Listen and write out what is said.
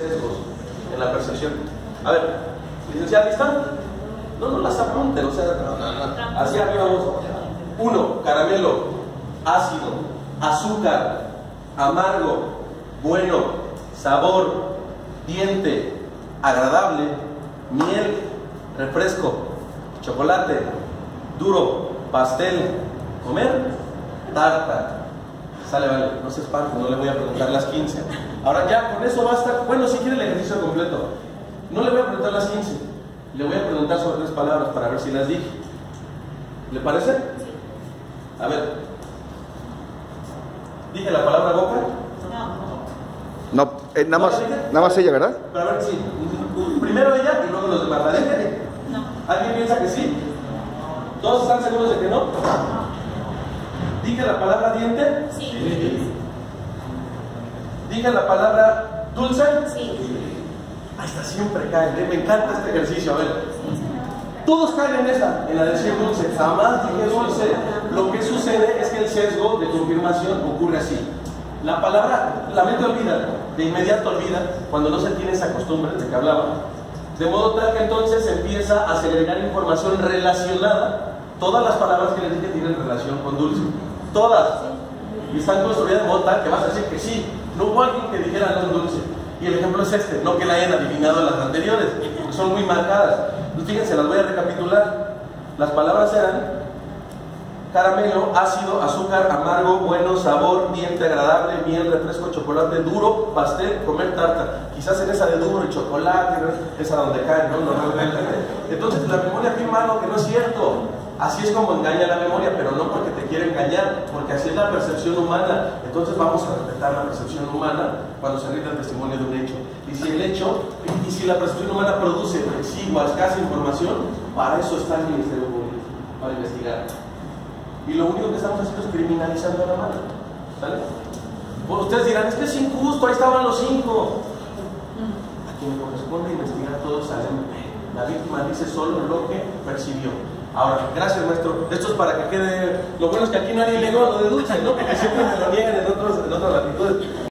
sesgos en la percepción. A ver, licenciada, ¿lista? No las apunten, o sea, no. Así hablamos. 1. Caramelo, ácido, azúcar, amargo, bueno, sabor, diente, agradable, miel, refresco, chocolate, duro, pastel, comer, tarta. Sale, vale, no se espante, no le voy a preguntar las 15. Ahora ya, con eso basta. Bueno, si quiere el ejercicio completo, no le voy a preguntar las 15. Le voy a preguntar sobre 3 palabras para ver si las dije. ¿Le parece? A ver. ¿Dije la palabra boca? No, nada más ella, ¿verdad? Pero a ver, sí. Primero ella y luego los demás. ¿La dije? No. ¿Alguien piensa que sí? ¿Todos están seguros de que no? ¿Dije la palabra diente? Sí. ¿Dije la palabra dulce? Sí. Hasta siempre caen, ¿eh? Me encanta este ejercicio. A ver, todos caen en esa, en la de decir dulce. Jamás dije dulce. Lo que sucede es que el sesgo de confirmación ocurre así. La palabra, la mente olvida, de inmediato olvida, cuando no se tiene esa costumbre de que hablaba. De modo tal que entonces empieza a segregar información relacionada. Todas las palabras que les dije tienen relación con dulce. Todas. Y están construidas de modo tal que vas a decir que sí. No hubo alguien que dijera no dulce. Y el ejemplo es este, no que la hayan adivinado las anteriores, porque son muy marcadas. Pues fíjense, las voy a recapitular. Las palabras eran caramelo, ácido, azúcar, amargo, bueno, sabor, diente, agradable, miel, refresco, chocolate, duro, pastel, comer, tarta. Quizás en esa de duro y chocolate, ¿no? Esa donde cae, ¿no? Normalmente. Entonces la memoria afirma algo que no es cierto. Así es como engaña la memoria, pero no porque te quiere engañar, porque así es la percepción humana. Entonces vamos a respetar la percepción humana cuando se rinda el testimonio de un hecho. Y si la percepción humana produce exigua, escasa información, para eso está el Ministerio Público, para investigar. Y lo único que estamos haciendo es criminalizando a la mano. ¿Sale? Pues ustedes dirán, es que es injusto, ahí estaban los 5. A quien le corresponde investigar todos saben. La víctima dice solo lo que percibió. Ahora, gracias maestro. Esto es para que quede. Lo bueno es que aquí nadie negó lo de dulce, ¿no? Porque siempre me lo niegan en otras latitudes.